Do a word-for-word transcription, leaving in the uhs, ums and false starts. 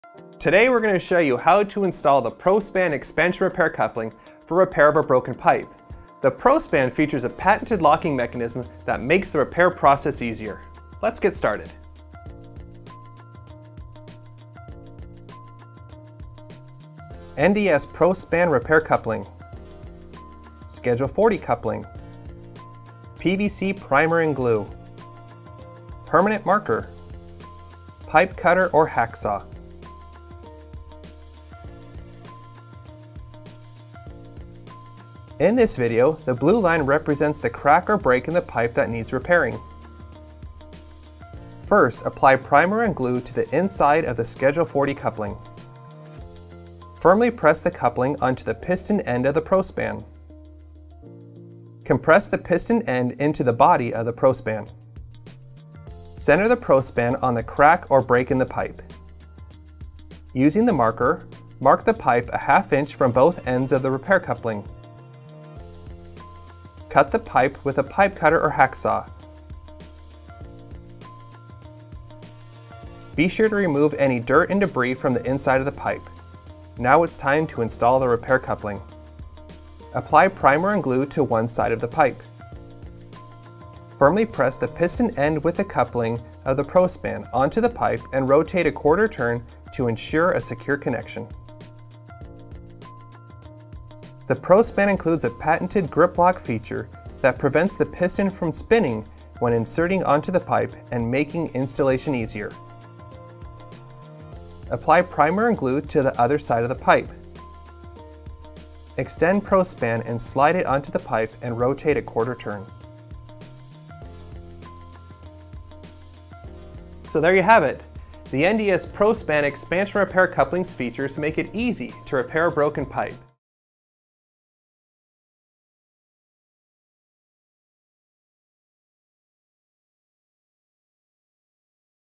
Today we're going to show you how to install the ProSpan expansion repair coupling for repair of a broken pipe. The ProSpan features a patented locking mechanism that makes the repair process easier. Let's get started. N D S ProSpan repair coupling, Schedule forty coupling, P V C primer and glue, permanent marker, pipe cutter or hacksaw. In this video, the blue line represents the crack or break in the pipe that needs repairing. First, apply primer and glue to the inside of the Schedule forty coupling. Firmly press the coupling onto the piston end of the ProSpan. Compress the piston end into the body of the ProSpan. Center the ProSpan on the crack or break in the pipe. Using the marker, mark the pipe a half inch from both ends of the repair coupling. Cut the pipe with a pipe cutter or hacksaw. Be sure to remove any dirt and debris from the inside of the pipe. Now it's time to install the repair coupling. Apply primer and glue to one side of the pipe. Firmly press the piston end with the coupling of the ProSpan onto the pipe and rotate a quarter turn to ensure a secure connection. The ProSpan includes a patented grip lock feature that prevents the piston from spinning when inserting onto the pipe and making installation easier. Apply primer and glue to the other side of the pipe. Extend ProSpan and slide it onto the pipe and rotate a quarter turn. So there you have it. The N D S ProSpan expansion repair couplings features make it easy to repair a broken pipe.